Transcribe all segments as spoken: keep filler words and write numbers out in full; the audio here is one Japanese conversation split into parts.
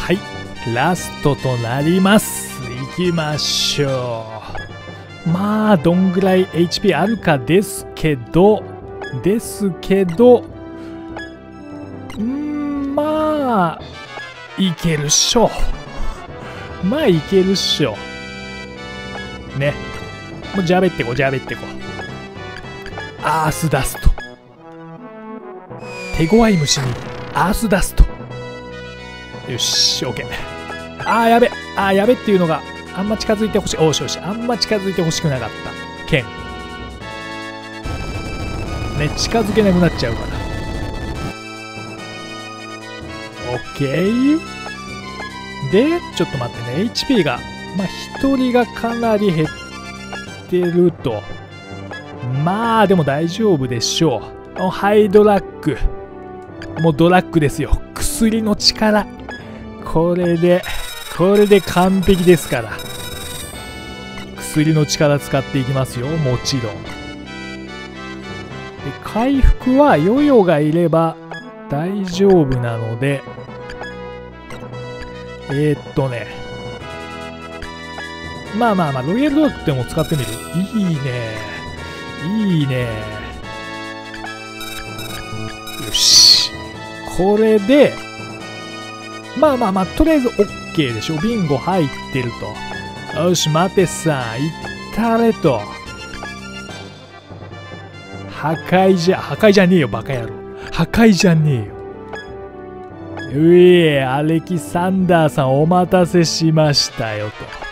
はい、ラストとなります。いきましょう。まあどんぐらい エイチピー あるかですけどですけどんーまあいけるっしょ。まあいけるっしょね。もうじゃべってこじゃべってこ。アースダスト、手強い虫にアースダスト。よし、オッケー。あーやべ、あーやべっていうのがあんま近づいてほしい。おしよし、あんま近づいてほしくなかった剣ね。近づけなくなっちゃうから。オッケーで、ちょっと待ってね。 エイチピー がまあひとりがかなり減ってると。まあでも大丈夫でしょう。ハイドラッグ、もうドラッグですよ。薬の力、これでこれで完璧ですから。薬の力使っていきますよ、もちろん。で回復はヨヨがいれば大丈夫なので、えー、っとねまあまあまあロイヤルドラッグっても使ってみる。いいねいいね。よし、これでまあまあまあとりあえず OK でしょ。ビンゴ入ってると。よし、待てさん、いったれと。破壊じゃ破壊じゃねえよバカ野郎。破壊じゃねえよ。うえ、アレキサンダーさんお待たせしましたよと。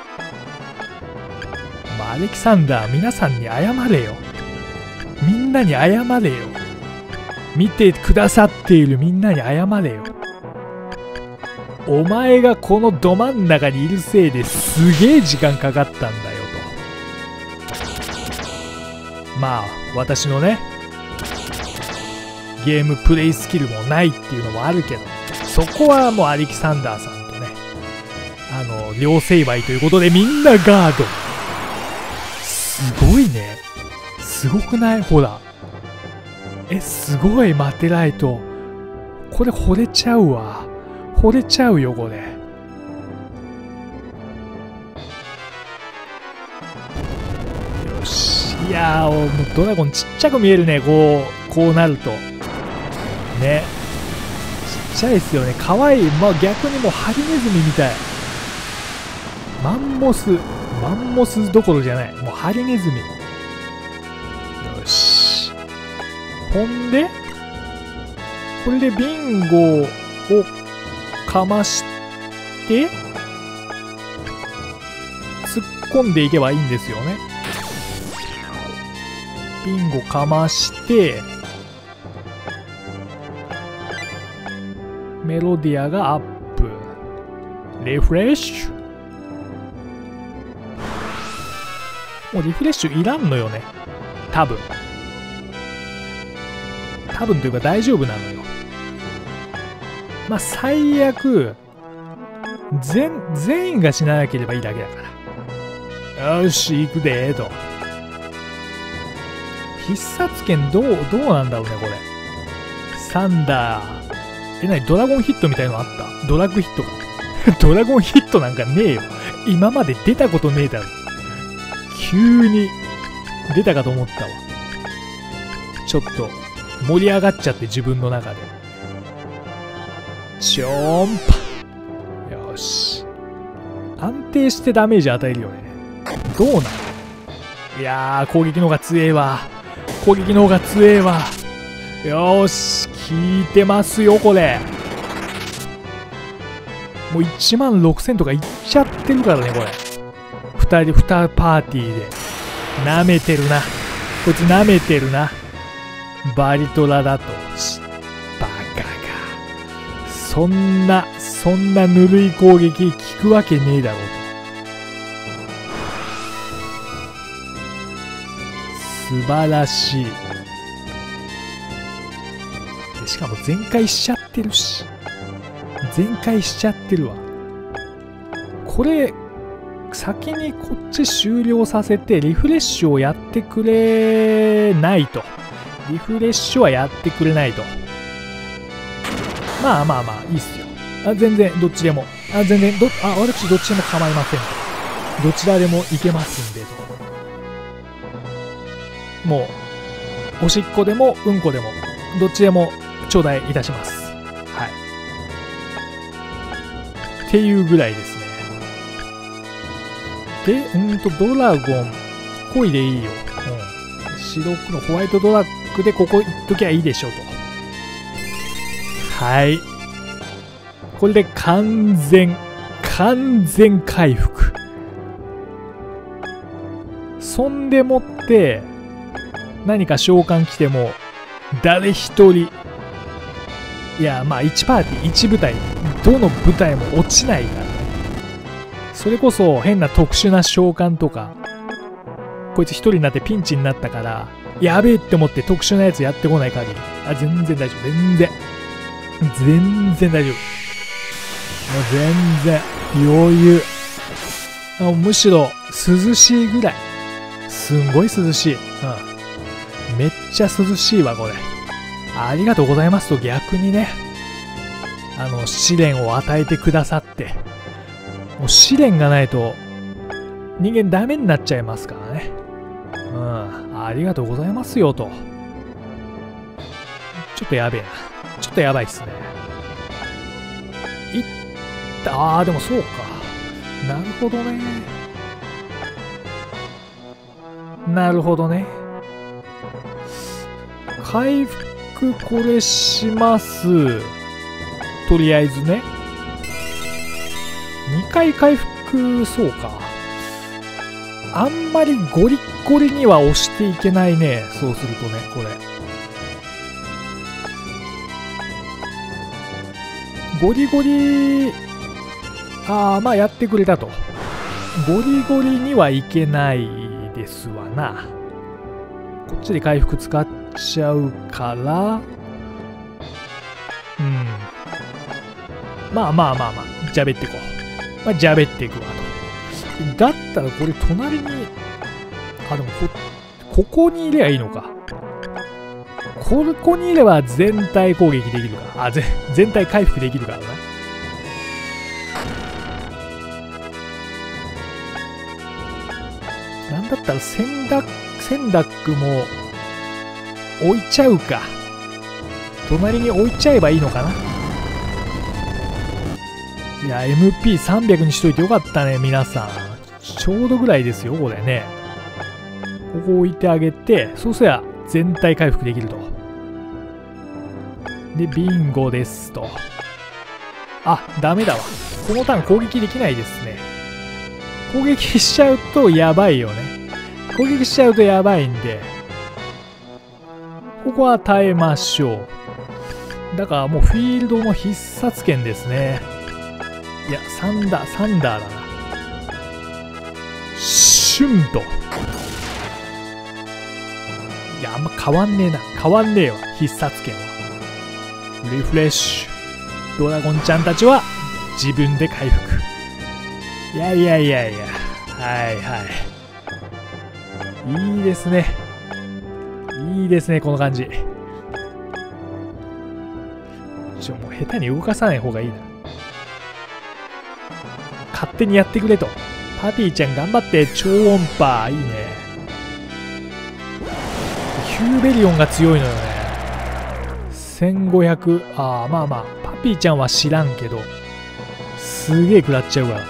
アレキサンダー、皆さんに謝れよ。みんなに謝れよ。見てくださっているみんなに謝れよ。お前がこのど真ん中にいるせいですげえ時間かかったんだよと。まあ私のねゲームプレイスキルもないっていうのもあるけど、そこはもうアレキサンダーさんとねあの両成敗ということでみんなガード。すごいね。すごくない？ほら。え、すごい、マテライト。これ惚れちゃうわ。惚れちゃうよ、これ。よし。いやー、もうドラゴンちっちゃく見えるね、こう、こうなると。ね。ちっちゃいですよね。かわいい。まあ逆にもうハリネズミみたい。マンモス。マンモスどころじゃない。もうハリネズミ。よし。ほんで、これでビンゴをかまして、突っ込んでいけばいいんですよね。ビンゴかまして、メロディアがアップ。リフレッシュ。もうリフレッシュいらんのよね。多分。多分というか大丈夫なのよ。まあ最悪、全、全員が死ななければいいだけだから。よし、行くでーと。必殺剣どう、どうなんだろうね、これ。サンダー。え、なにドラゴンヒットみたいのあった？ドラッグヒットか。ドラゴンヒットなんかねえよ。今まで出たことねえだろ。急に出たかと思ったわ。ちょっと盛り上がっちゃって自分の中で。ちょんぱ。よし。安定してダメージ与えるよね。どうなの？いやー、攻撃の方が強えわ。攻撃の方が強えわ。よーし、効いてますよ、これ。もういちまんろくせんとかいっちゃってるからね、これ。二人、二パーティーで。舐めてるな。こいつ舐めてるな。バリトラだと。バカが。そんな、そんなぬるい攻撃効くわけねえだろうと。素晴らしい。しかも全開しちゃってるし。全開しちゃってるわ。これ、先にこっち終了させてリフレッシュをやってくれないと。リフレッシュはやってくれないと。まあまあまあいいっすよ。 あ、全然どっちでも。あ、全然ど、あ、私どっちでも構いません。どちらでもいけますんでと。もう、おしっこでもうんこでも、どっちでも頂戴いたします。はい。っていうぐらいですね。で、うんと、ドラゴン、恋でいいよ。うん。白黒、ホワイトドラッグでここ行っときゃいいでしょうと。はい。これで完全、完全回復。そんでもって、何か召喚来ても、誰一人、いや、まあいちパーティー、いち部隊、どの部隊も落ちないからね。それこそ変な特殊な召喚とか、こいつ一人になってピンチになったから、やべえって思って特殊なやつやってこない限り、あ、全然大丈夫、全然。全然大丈夫。もう全然余裕。あ、むしろ涼しいぐらい。すんごい涼しい。うん。めっちゃ涼しいわ、これ。ありがとうございますと逆にね、あの、試練を与えてくださって。もう試練がないと人間ダメになっちゃいますからね。うん。ありがとうございますよと。ちょっとやべえな。ちょっとやばいっすね。いった、あー、でもそうか。なるほどね。なるほどね。回復これします。とりあえずね。にかい回復、そうか。あんまりゴリッゴリには押していけないね。そうするとね、これ。ゴリゴリ、ああ、まあやってくれたと。ゴリゴリにはいけないですわな。こっちで回復使っちゃうから、うん。まあまあまあまあ、じゃべってこう。まあ、じゃべっていくわと。だったらこれ隣に、あ、でもこ、ここにいればいいのか。ここにいれば全体攻撃できるから。あ、ぜ全体回復できるからな。なんだったらセンダック、センダックも置いちゃうか。隣に置いちゃえばいいのかな。いや、エムピーさんびゃく にしといてよかったね、皆さん。ちょうどぐらいですよ、これね。ここ置いてあげて、そうすりゃ全体回復できると。で、ビンゴですと。あ、ダメだわ。このターン攻撃できないですね。攻撃しちゃうとやばいよね。攻撃しちゃうとやばいんで、ここは耐えましょう。だからもうフィールドの必殺剣ですね。いや、サンダー、サンダーだな。シュンと。いや、あんま変わんねえな。変わんねえわ、必殺剣は。リフレッシュ。ドラゴンちゃんたちは自分で回復。いやいやいやいや。はいはい。いいですね。いいですね、この感じ。ちょ、もう下手に動かさない方がいいな。勝手にやってくれと。パティちゃん頑張って、超音波。いいね。ヒューベリオンが強いのよね。せんごひゃく。ああ、まあまあ。パピーちゃんは知らんけど、すげえ食らっちゃうから。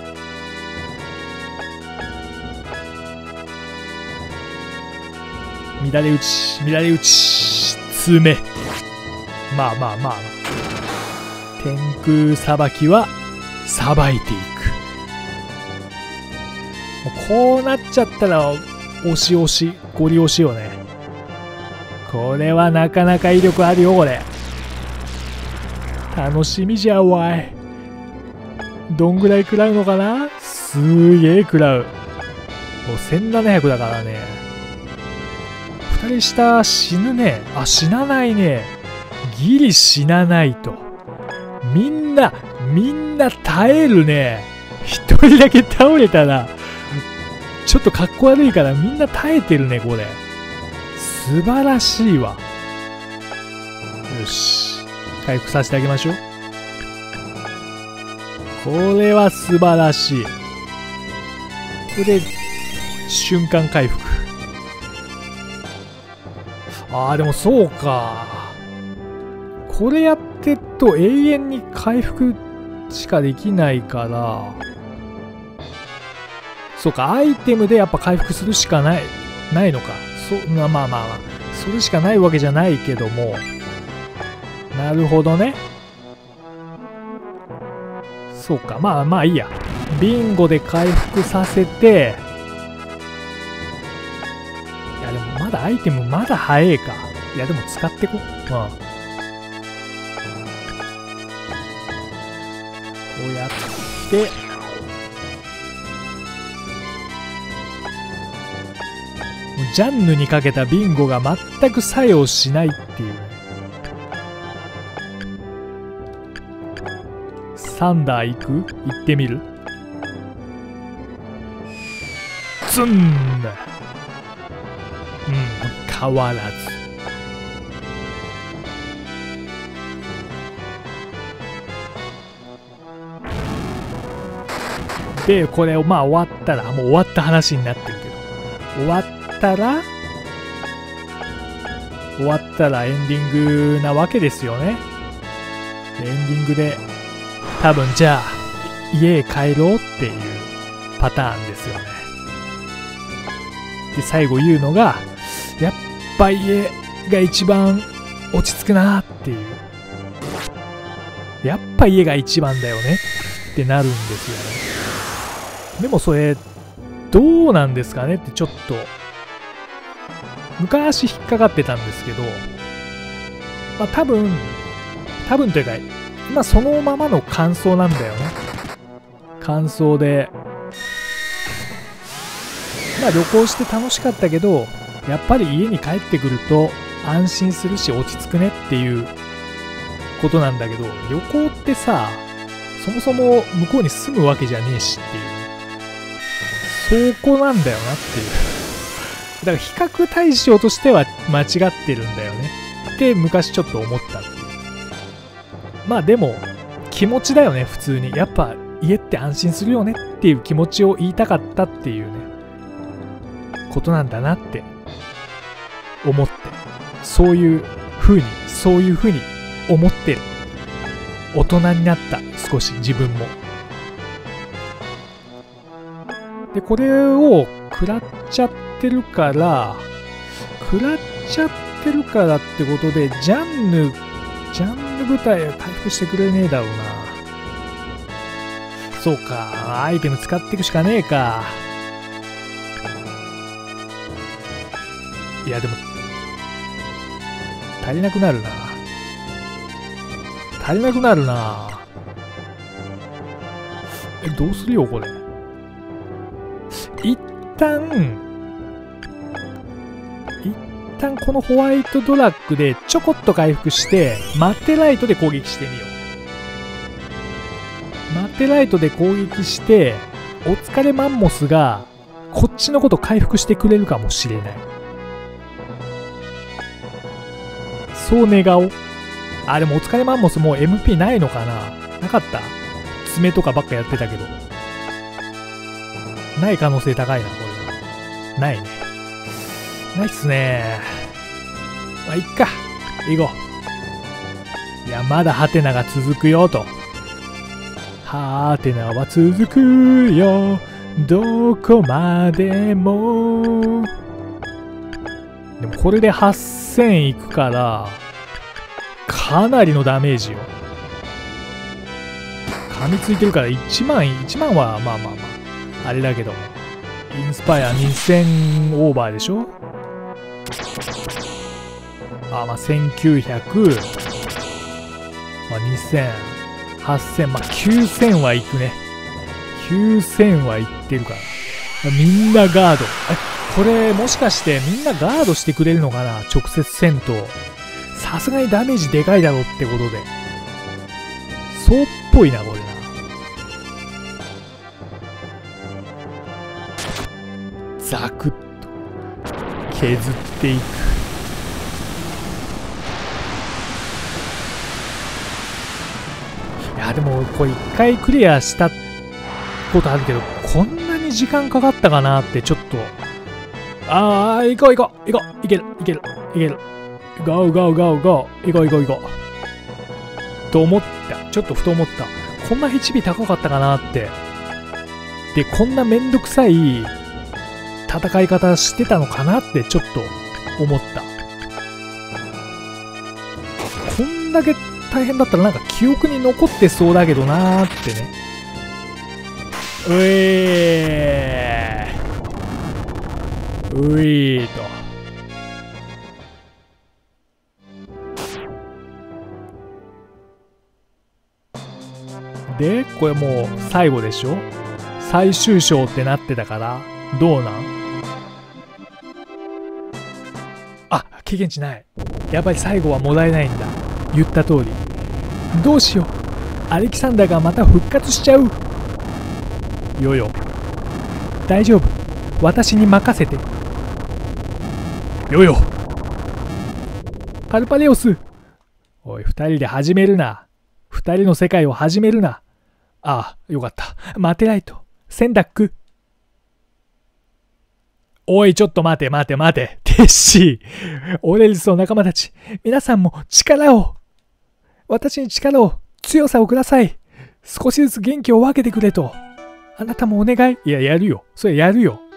乱れ打ち、乱れ打ち、爪。まあまあまあまあ。天空さばきは、さばいていく。もうこうなっちゃったら、押し押し、ゴリ押しよね。これはなかなか威力あるよ、これ。楽しみじゃわい。どんぐらい食らうのかな。すげえ食らう。もうせんななひゃくだからね。ふたり下死ぬね。あ、死なないね。ギリ死なないと。みんな、みんな耐えるね。一人だけ倒れたら、ちょっとかっこ悪いからみんな耐えてるね、これ。素晴らしいわ。よし。回復させてあげましょう。 これは素晴らしい。これで瞬間回復。ああ、でもそうか。これやってっと永遠に回復しかできないから、そうか、アイテムでやっぱ回復するしかない、ないのか。そまあまあまあ、それしかないわけじゃないけども。なるほどね。そうか、まあまあいいや。ビンゴで回復させて、いやでもまだアイテムまだ早えか。いやでも使ってこ。うん。こうやって、ジャンヌにかけたビンゴが全く作用しないっていう。サンダー行く？行ってみる？ツンだ。うん、変わらず。で、これ、まあ終わったら、もう終わった話になってるけど、終わったら、終わったらエンディングなわけですよね。エンディングで、多分じゃあ、家へ帰ろうっていうパターンですよね。で、最後言うのが、やっぱ家が一番落ち着くなっていう。やっぱ家が一番だよねってなるんですよね。でもそれ、どうなんですかねってちょっと、昔引っかかってたんですけど、まあ多分、多分というか、まあそのままの感想なんだよね。感想で、まあ旅行して楽しかったけど、やっぱり家に帰ってくると安心するし落ち着くねっていうことなんだけど、旅行ってさ、そもそも向こうに住むわけじゃねえしっていう。そこなんだよなっていう。だから比較対象としては間違ってるんだよねって昔ちょっと思ったっていう。まあでも気持ちだよね普通に。やっぱ家って安心するよねっていう気持ちを言いたかったっていうねことなんだなって思って、そういう風にそういう風に思ってる。大人になった少し自分も。で、これを食らっちゃってるから、食らっちゃってるからってことで、ジャンヌ、ジャンヌ部隊は回復してくれねえだろうな。そうか、アイテム使っていくしかねえか。いや、でも、足りなくなるな。足りなくなるな。え、どうするよ、これ。一旦、一旦このホワイトドラッグでちょこっと回復して、マテライトで攻撃してみよう。マテライトで攻撃して、お疲れマンモスが、こっちのこと回復してくれるかもしれない。そう願おう。あ、でもお疲れマンモスもう エムピー ないのかな？なかった？爪とかばっかやってたけど。ない可能性高いな、これ。ないね。ないっすね。まあ、いっか。行こう。いや、まだハテナが続くよ、と。ハテナは続くよ。どこまでも。でもこれではっせんいくから、かなりのダメージよ。噛みついてるからいちまん、いちまんはまあまあまあ。あれだけども。インスパイアにせんオーバーでしょ？あ、まあせんきゅうひゃく。まあにせん。はっせん。まあきゅうせんはいくね。きゅうせんはいってるから。みんなガード。え、これもしかしてみんなガードしてくれるのかな？直接戦闘。さすがにダメージでかいだろうってことで。そうっぽいな、これな。ザクッと削っていく。いややーでもこれ一回クリアしたことあるけど、こんなに時間かかったかなってちょっと。ああ、行こう行こう行こう、いけるいけるいける。ゴーゴーゴーゴー、行こう行こう行こう。と思った。ちょっとふと思った。こんな エイチピー 高かったかなって。で、こんなめんどくさい戦い方してたのかなってちょっと思った。こんだけ大変だったらなんか記憶に残ってそうだけどなーってね。うえーういーと。で、これもう最後でしょ？最終章ってなってたから、どうなん？あ、経験値ない。やっぱり最後はもらえないんだ。言った通り。どうしよう。アレキサンダーがまた復活しちゃう。よよ。大丈夫。私に任せて。よよ。カルパレオス。おい、二人で始めるな。二人の世界を始めるな。ああ、よかった。マテライト。センダック。おい、ちょっと待て待て待て。テッシー。オーレリスの仲間たち。皆さんも力を。私に力を、強さをください。少しずつ元気を分けてくれと。あなたもお願い。いや、やるよ。それやるよ。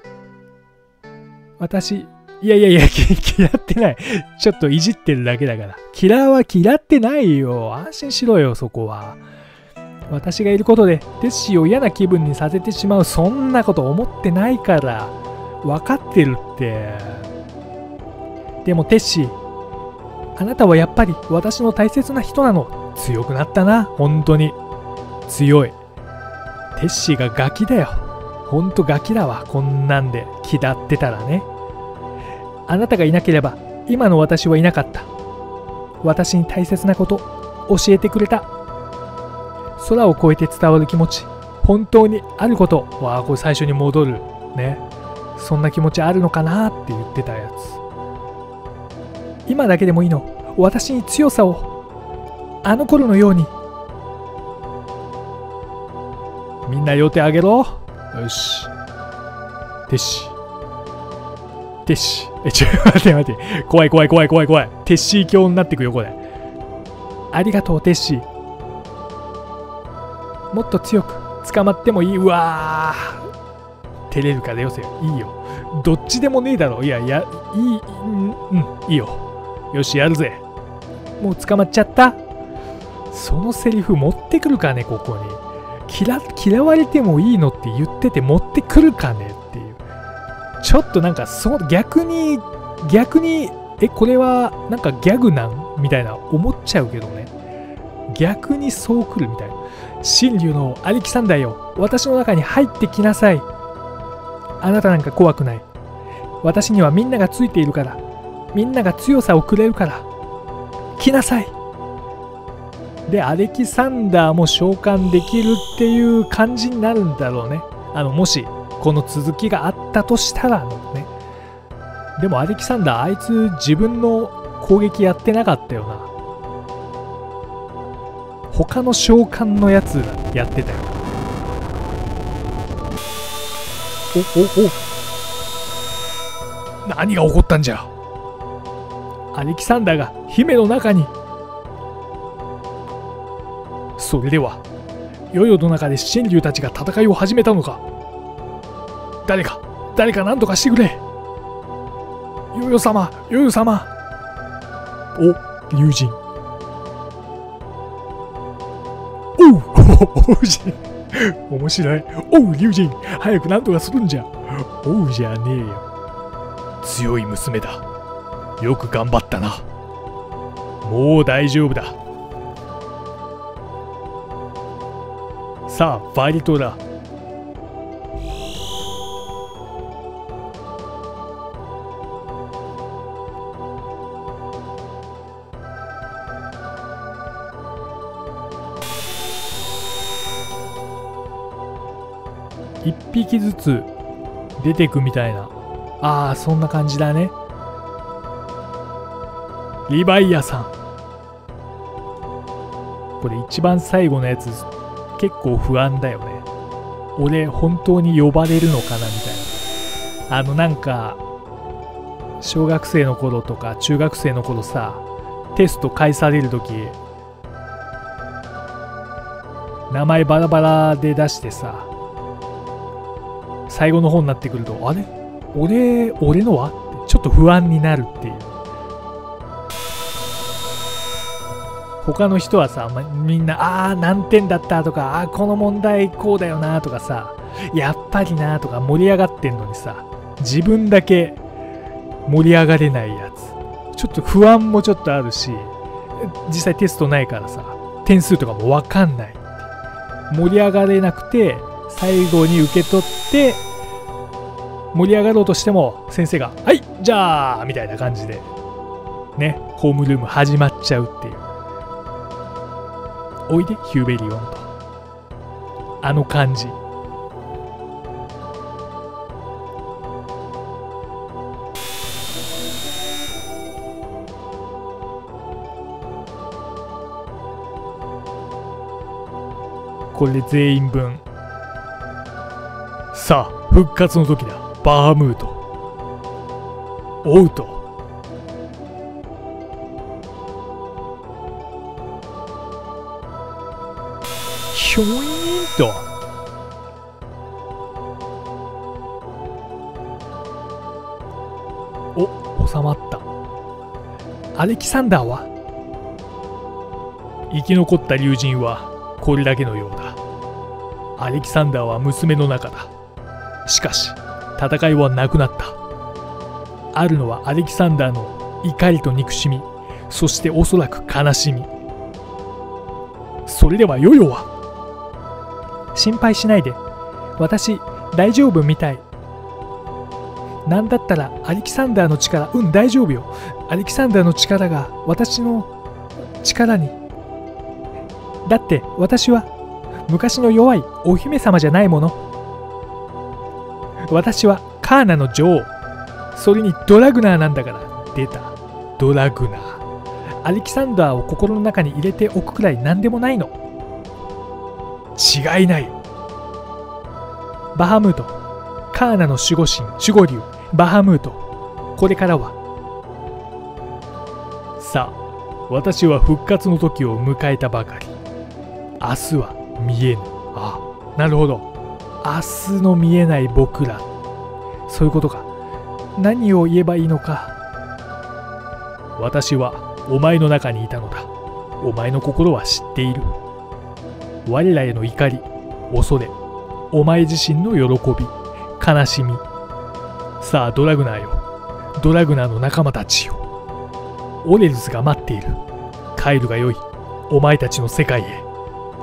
私、いやいやいや、嫌ってない。ちょっといじってるだけだから。嫌は嫌ってないよ。安心しろよ、そこは。私がいることで、テッシーを嫌な気分にさせてしまう。そんなこと思ってないから。分かってるって。でもテッシー、あなたはやっぱり私の大切な人なの。強くなったな、本当に。強い。テッシーがガキだよ。ほんとガキだわ、こんなんで気だってたらね。あなたがいなければ今の私はいなかった。私に大切なこと教えてくれた。空を越えて伝わる気持ち、本当にあること。わあ、これ最初に戻るね。そんな気持ちあるのかなって言ってたやつ。今だけでもいいの。私に強さを。あの頃のように。みんな両手あげろ。よし。テッシー。テッシー。え、ちょ、待って待って。怖い怖い怖い怖い怖い。テッシー教になってくよ、これ。ありがとう、テッシー。もっと強く捕まってもいい。うわー。照れるからよせよ。いいよ。どっちでもねえだろ。いや、いや、いい、うん、うん、いいよ。よし、やるぜ。もう捕まっちゃった。そのセリフ持ってくるかね、ここに。嫌、嫌われてもいいのって言ってて持ってくるかねっていう。ちょっとなんか、そ逆に、逆に、え、これはなんかギャグなんみたいな思っちゃうけどね。逆にそう来るみたいな。神竜のアレキサンダーよ、私の中に入ってきなさい。あなたなんか怖くない。私にはみんながついているから。みんなが強さをくれるから。来なさい。で、アレキサンダーも召喚できるっていう感じになるんだろうね。あの、もし、この続きがあったとしたらのね。でもアレキサンダー、あいつ自分の攻撃やってなかったよな。他の召喚のやつがやってたよ。おおお、何が起こったんじゃ。アレキサンダーが姫の中に。それではヨヨの中で神竜たちが戦いを始めたのか。誰か誰か何とかしてくれ。ヨヨ様、ヨヨ様。お、竜神。おうおう面白い。おう、竜神、早く何とかするんじゃ。おうじゃねえよ。強い娘だ。よく頑張ったな。もう大丈夫だ。さあ、バリトだ。一匹ずつ出てくみたいな。ああ、そんな感じだね。リヴァイアさん。 これ一番最後のやつ結構不安だよね。俺本当に呼ばれるのかなみたいな。あのなんか小学生の頃とか中学生の頃さ、テスト返される時名前バラバラで出してさ、最後の方になってくると、あれ俺俺のはってちょっと不安になるっていう。他の人はさ、ま、みんなあー何点だったとか、あーこの問題こうだよなとかさ、やっぱりなとか盛り上がってんのにさ、自分だけ盛り上がれないやつ、ちょっと不安もちょっとあるし、実際テストないからさ、点数とかも分かんない、盛り上がれなくて最後に受け取って盛り上がろうとしても先生がはいじゃあみたいな感じでね、ホームルーム始まっちゃうっていう。おいでヒューベリオンと、あの感じ。これで全員分。さあ復活の時だ、バハムート。おうと。ひょいーんと。お、収まった。アレキサンダーは？生き残った竜神はこれだけのようだ。アレキサンダーは娘の中だ。しかし戦いはなくなった。あるのはアレキサンダーの怒りと憎しみ、そしておそらく悲しみ。それではヨヨは？心配しないで、私大丈夫みたい。なんだったらアレキサンダーの力、うん大丈夫よ。アレキサンダーの力が私の力に。だって私は昔の弱いお姫様じゃないもの。私はカーナの女王、それにドラグナーなんだから。出た、ドラグナー。アレキサンダーを心の中に入れておくくらい何でもないの。違いない。バハムート、カーナの守護神、守護竜バハムート、これからは。さあ私は復活の時を迎えたばかり。明日は見えぬ。ああ、なるほど。明日の見えない僕ら、そういうことか。何を言えばいいのか。私はお前の中にいたのだ。お前の心は知っている。我らへの怒り、恐れ、お前自身の喜び、悲しみ。さあドラグナーよ、ドラグナーの仲間たちよ。オレルズが待っている。帰るがよい、お前たちの世界へ。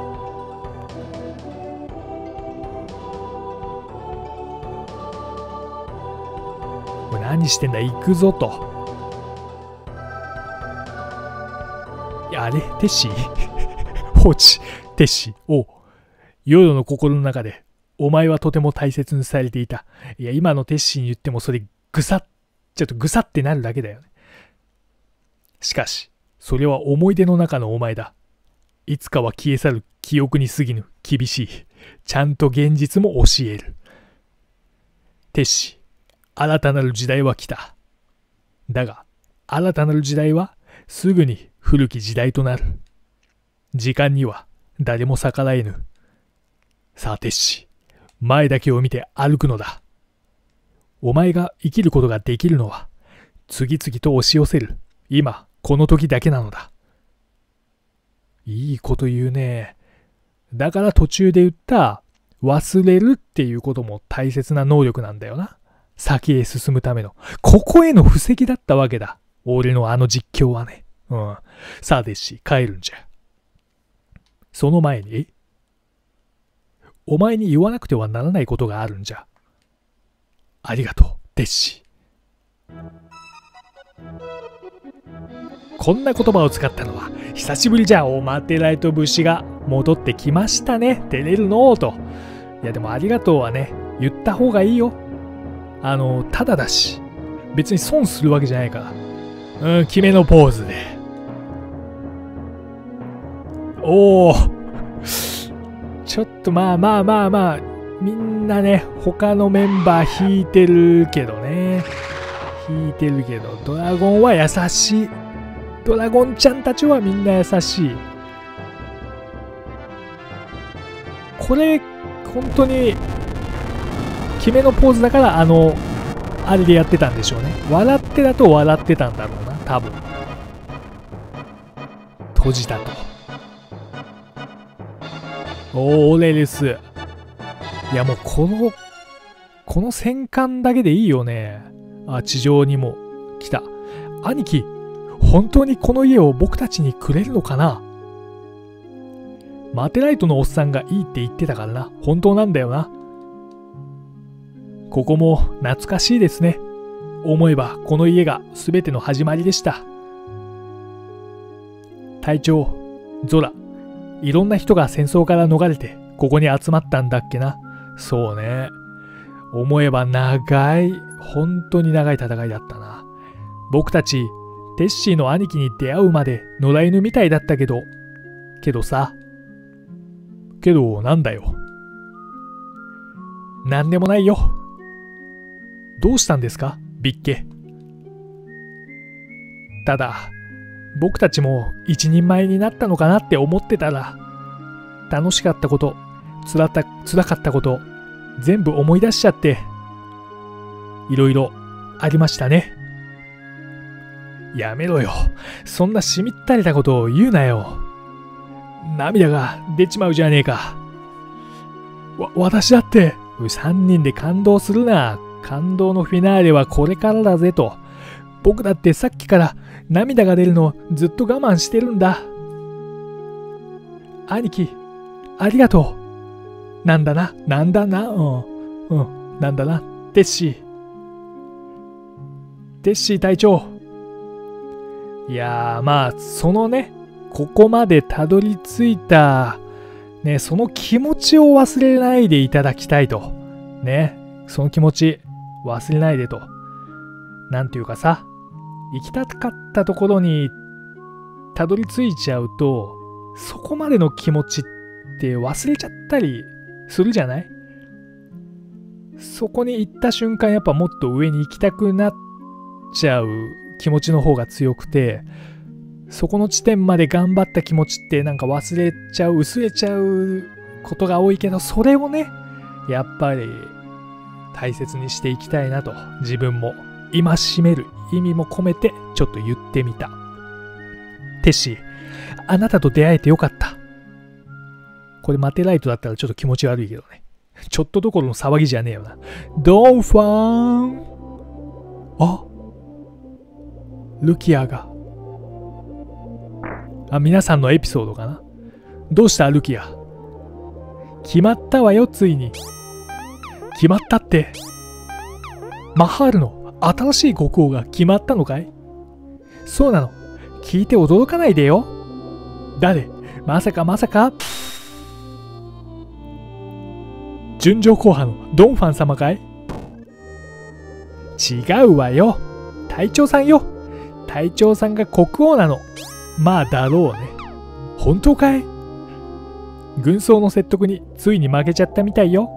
何してんだ、行くぞと。いやあれテッシー放置。テッシー、おう。ヨヨの心の中でお前はとても大切にされていた。いや今のテッシーに言ってもそれぐさっちょっとぐさってなるだけだよね。しかしそれは思い出の中のお前だ。いつかは消え去る記憶に過ぎぬ。厳しい。ちゃんと現実も教える。テッシー、新たなる時代は来た。だが新たなる時代はすぐに古き時代となる。時間には誰も逆らえぬ。さあテッシー、前だけを見て歩くのだ。お前が生きることができるのは次々と押し寄せる今この時だけなのだ。いいこと言うね。だから途中で言った忘れるっていうことも大切な能力なんだよな。先へ進むためのここへの布石だったわけだ。俺のあの実況はね。うん。さあテッシー、帰るんじゃ。その前にお前に言わなくてはならないことがあるんじゃ。ありがとうテッシー。こんな言葉を使ったのは久しぶりじゃ。おマテライト節が戻ってきましたね。照れるのと。いやでもありがとうはね言った方がいいよ。あのただだし別に損するわけじゃないから。うん、決めのポーズでおお、ちょっとまあまあまあまあ、みんなね、他のメンバー引いてるけどね。引いてるけど、ドラゴンは優しい。ドラゴンちゃんたちはみんな優しい。これ、本当に、決めのポーズだから、あの、あれでやってたんでしょうね。笑ってだと笑ってたんだろうな、多分。閉じたと。おー、オレレス。いやもうこの、この戦艦だけでいいよね。あ、地上にも来た。兄貴、本当にこの家を僕たちにくれるのかな？マテライトのおっさんがいいって言ってたからな。本当なんだよな。ここも懐かしいですね。思えばこの家が全ての始まりでした。隊長、ゾラ、いろんな人が戦争から逃れてここに集まったんだっけな。そうね。思えば長い、本当に長い戦いだったな。僕たち、テッシーの兄貴に出会うまで野良犬みたいだったけど、けどさ、けどなんだよ。なんでもないよ。どうしたんですか、ビッケ。ただ、僕たちも一人前になったのかなって思ってたら、楽しかったこと、つらた、つらかったこと、全部思い出しちゃって、いろいろありましたね。やめろよ。そんなしみったれたことを言うなよ。涙が出ちまうじゃねえか。わ、私だって、三人で感動するな。感動のフィナーレはこれからだぜと。僕だってさっきから涙が出るのずっと我慢してるんだ。兄貴、ありがとう。なんだな、なんだな、うん、うん、なんだな、テッシー。テッシー隊長。いやー、まあ、そのね、ここまでたどり着いた、ね、その気持ちを忘れないでいただきたいと。ね、その気持ち忘れないでと。なんていうかさ、行きたかったところにたどり着いちゃうと、そこまでの気持ちって忘れちゃったりするじゃない？そこに行った瞬間、やっぱもっと上に行きたくなっちゃう気持ちの方が強くて、そこの地点まで頑張った気持ちってなんか忘れちゃう、薄れちゃうことが多いけど、それをね、やっぱり大切にしていきたいなと、自分も戒める意味も込めてちょっと言ってみた。テッシー、あなたと出会えてよかった。これマテライトだったらちょっと気持ち悪いけどね。ちょっとどころの騒ぎじゃねえよな。ドンファン。あ、ルキアが。あ、皆さんのエピソードかな。どうしたルキア。決まったわよ、ついに。決まったって。マハールの新しい国王が決まったのかい？そうなの。聞いて驚かないでよ。誰？まさかまさか純情硬派のドンファン様かい？違うわよ。隊長さんよ。隊長さんが国王なの。まあだろうね。本当かい？軍曹の説得についに負けちゃったみたいよ。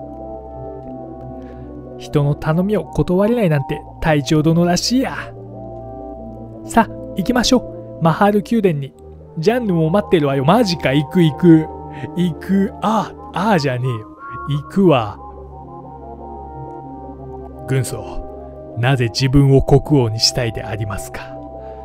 人の頼みを断れないなんて隊長殿らしいや。さあ行きましょう。マハール宮殿に。ジャンヌも待ってるわよ。マジか。行く行く行く。ああ、ああじゃねえよ。行くわ。軍曹、なぜ自分を国王にしたいでありますか？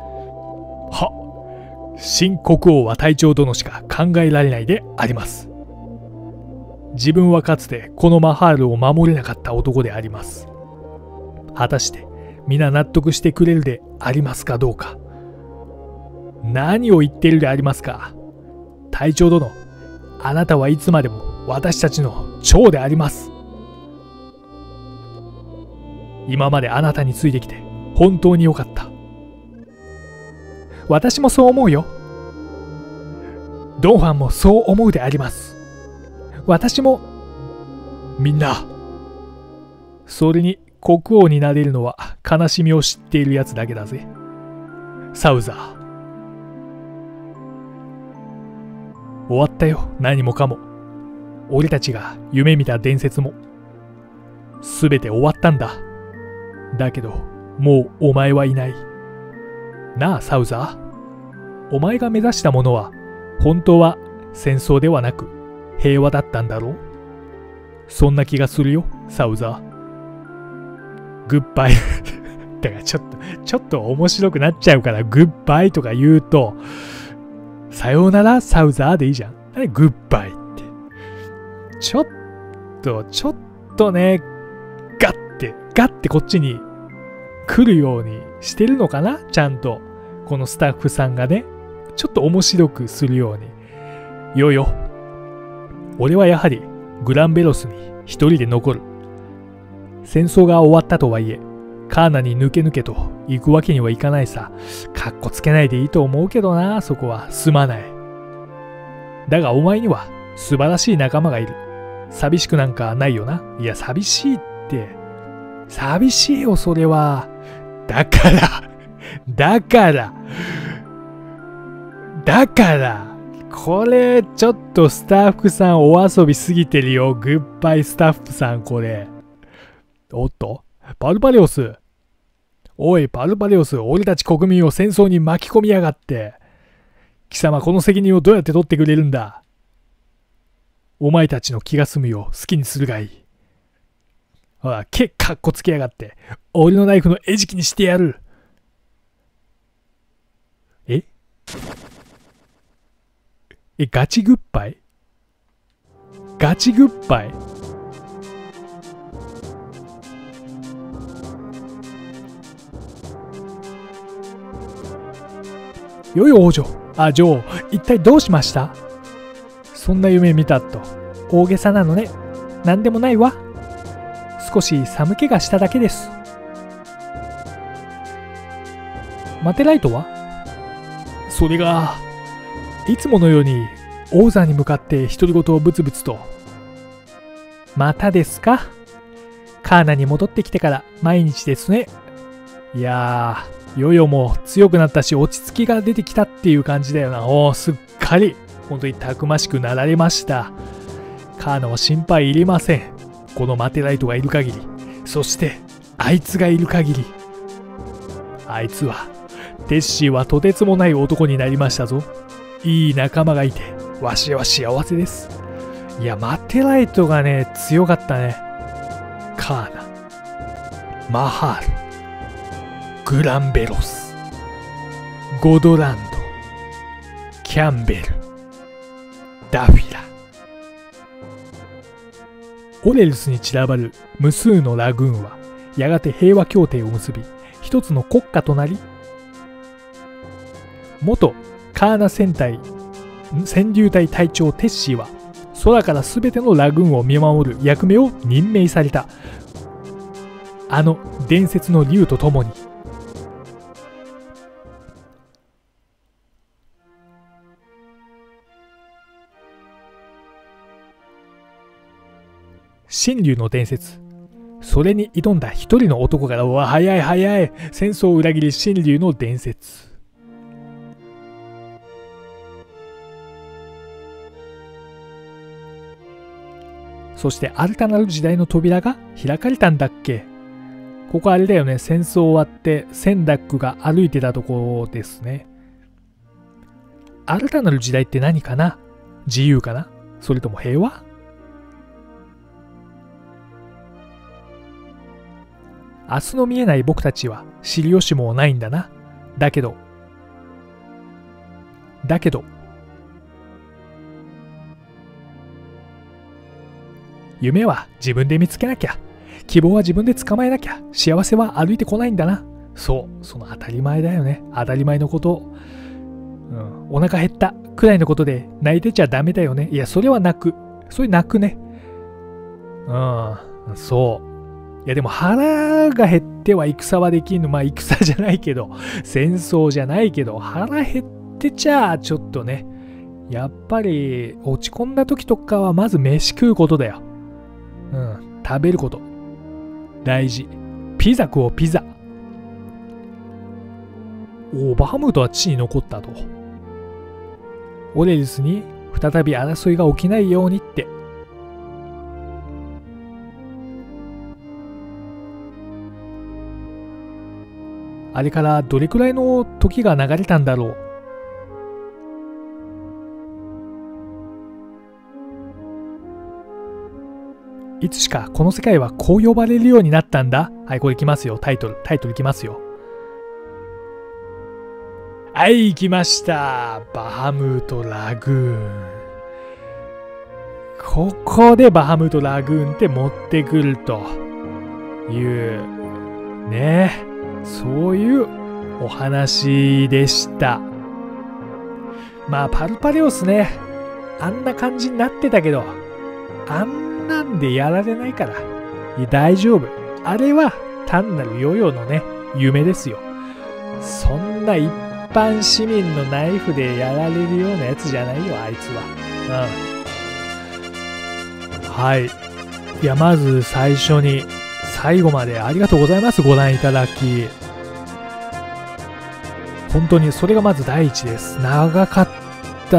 は、新国王は隊長殿しか考えられないであります。自分はかつてこのマハールを守れなかった男であります。果たして皆納得してくれるでありますかどうか。何を言ってるでありますか。隊長殿、あなたはいつまでも私たちの長であります。今まであなたについてきて本当によかった。私もそう思うよ。ドンファンもそう思うであります。私も。みんな、それに国王になれるのは悲しみを知っているやつだけだぜ。サウザー。 終わったよ、何もかも。俺たちが夢見た伝説も。すべて終わったんだ。だけど、もうお前はいない。なあ、サウザー。お前が目指したものは、本当は戦争ではなく平和だったんだろう。そんな気がするよ、サウザー。グッバイ。だからちょっと、ちょっと面白くなっちゃうから、グッバイとか言うと、さようなら、サウザーでいいじゃん。何グッバイって。ちょっと、ちょっとね、ガッて、ガッてこっちに来るようにしてるのかな、ちゃんと。このスタッフさんがね、ちょっと面白くするように。よよ。俺はやはりグランベロスに一人で残る。戦争が終わったとはいえ、カーナに抜け抜けと行くわけにはいかないさ。かっこつけないでいいと思うけどな、そこは。すまない。だがお前には素晴らしい仲間がいる。寂しくなんかないよな。いや、寂しいって。寂しいよ、それは。だから、だから、だから、これ、ちょっとスタッフさんお遊びすぎてるよ。グッバイスタッフさん、これ。おっと、パルパレオス。おい、パルパレオス、俺たち国民を戦争に巻き込みやがって。貴様、この責任をどうやって取ってくれるんだ。お前たちの気が済むよう好きにするがいい。ほら、けっかっこつけやがって。俺のナイフの餌食にしてやる。ええ、ガチグッバイガチグッバイよい王女、あ、女王、一体どうしました？そんな夢見たと。大げさなのね。なんでもないわ。少し寒気がしただけです。マテライトは？それが、いつものように王座に向かって独り言をブツブツと。またですか？カーナに戻ってきてから毎日ですね。いやー、ヨヨも強くなったし落ち着きが出てきたっていう感じだよな。おー、すっかり本当にたくましくなられました。カーナは心配いりません。このマテライトがいる限り、そしてあいつがいる限り。あいつは、テッシーはとてつもない男になりましたぞ。いい仲間がいて、わしは幸せです。いや、マテライトがね、強かったね。カーナ、マハール、グランベロス、ゴドランド、キャンベル、ダフィラ。オレルスに散らばる無数のラグーンはやがて平和協定を結び一つの国家となり、元カーナ戦隊戦竜隊隊長テッシーは空から全てのラグーンを見守る役目を任命された。あの伝説の竜とともに神竜の伝説、それに挑んだ一人の男から、うわ、早い早い、戦争を裏切り神竜の伝説。そして新たなる時代の扉が開かれたんだっけ。ここあれだよね、戦争終わってセンダックが歩いてたところですね。新たなる時代って何かな？自由かな？それとも平和？明日の見えない僕たちは知る由もないんだな。だけど、だけど、夢は自分で見つけなきゃ。希望は自分で捕まえなきゃ。幸せは歩いてこないんだな。そう、その当たり前だよね。当たり前のこと。うん、お腹減ったくらいのことで泣いてちゃダメだよね。いや、それは泣く。それ泣くね。うん、そう。いやでも腹が減っては戦はできんの。まあ戦じゃないけど、戦争じゃないけど、腹減ってちゃちょっとね。やっぱり落ち込んだ時とかはまず飯食うことだよ。うん、食べること。大事。ピザ食おう、ピザ。おお、バハムートは地に残ったと。オレリスに再び争いが起きないようにって。あれからどれくらいの時が流れたんだろう。いつしかこの世界はこう呼ばれるようになったんだ。はい、これいきますよ。タイトル、タイトルいきますよ。はい、来ました。バハムートラグーン。ここでバハムートラグーンって持ってくるというね、そういうお話でした。まあパルパレオスね、あんな感じになってたけど、あんなんでやられないから、いや大丈夫。あれは単なるヨヨのね、夢ですよ。そんな一般市民のナイフでやられるようなやつじゃないよ、あいつは。うん。はい。いや、まず最初に、最後までありがとうございます。ご覧いただき。本当にそれがまず第一です。長かった。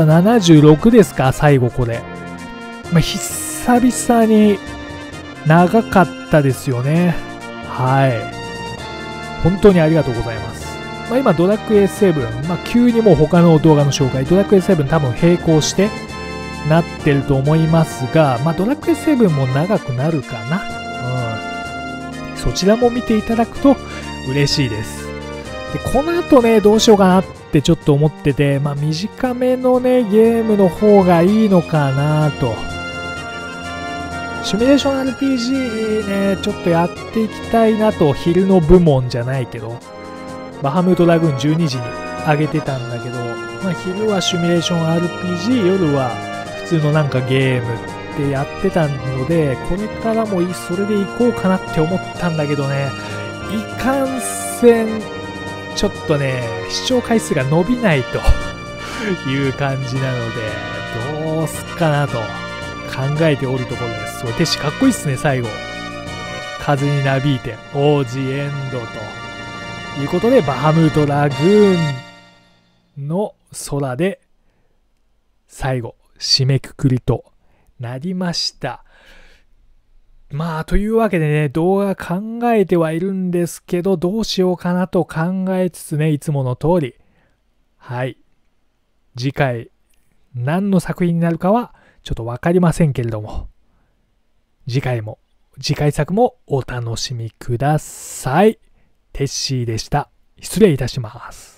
ななじゅうろくですか、最後これ。まあ、久々に長かったですよね。はい。本当にありがとうございます。まあ、今、ドラクエセブン、まあ、急にもう他の動画の紹介、ドラクエセブン多分並行してなってると思いますが、まあ、ドラクエセブンも長くなるかな。うん。そちらも見ていただくと嬉しいです。で、この後ね、どうしようかなってちょっと思ってて、まあ、短めのね、ゲームの方がいいのかなと。シミュレーション アールピージー ね、ちょっとやっていきたいなと、昼の部門じゃないけど、バハムートラグーンじゅうにじに上げてたんだけど、まあ、昼はシミュレーション アールピージー、夜は普通のなんかゲームってやってたので、これからもそれでいこうかなって思ったんだけどね、いかんせん、ちょっとね、視聴回数が伸びないという感じなので、どうすっかなと考えておるところです。それテッシかっこいいっすね、最後。風になびいて、オージエンドと。いうことで、バハムートラグーンの空で最後締めくくりとなりました。まあというわけでね、動画考えてはいるんですけど、どうしようかなと考えつつね、いつもの通り、はい次回何の作品になるかはちょっと分かりませんけれども、次回も次回作もお楽しみください。テッシーでした。失礼いたします。